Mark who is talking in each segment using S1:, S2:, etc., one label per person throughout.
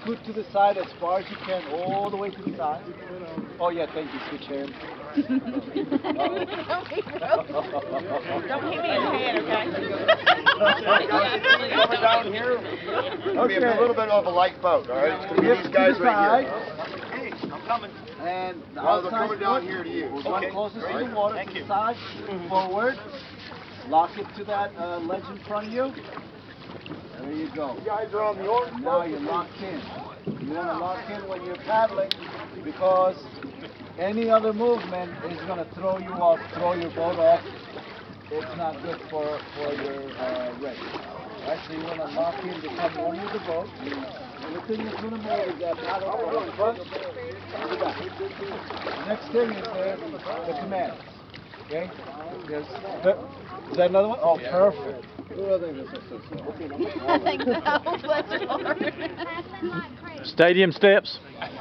S1: scoot to the side as far as you can, all the way to the side. Oh yeah, thank you. Switch hands.
S2: Don't hit me in the head, okay?
S3: Coming down here. It'll be a little bit of a light boat, all right? It's going to be these guys right here.
S1: Hey, I'm coming. And the
S3: Well, they're
S1: outside
S3: coming down
S1: foot,
S3: here to you.
S1: we're going closest to the water, to the side, forward. Lock it to that ledge in front of you. There you go.
S3: You guys are on the orange
S1: Now
S3: boat.
S1: you're locked in. You want to lock in when you're paddling because any other movement is going to throw you off, throw your boat off. It's not good for your race. Right, so you want to lock in, become one with the boat. Everything that's going to move is that paddle from the front to the back. The next thing is the commands. Okay? Is that another one? Oh, perfect.
S4: Stadium steps.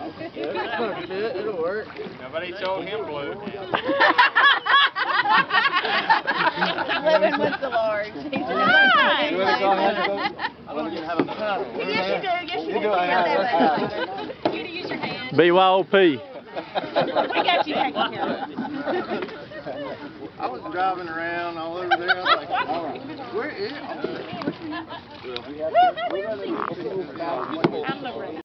S1: It'll work.
S5: Nobody told him blue.
S2: Living with the Lord. He's
S1: You want to go ahead and go?
S3: I don't even have a paddle.
S2: Yes, you do. Yes, you do.
S1: do. I
S2: You need to use your hands.
S4: BYOP.
S2: We got you taken care of.
S3: I was driving around all over there. I was like, where is it?
S1: We have to move back.
S2: I'm not ready.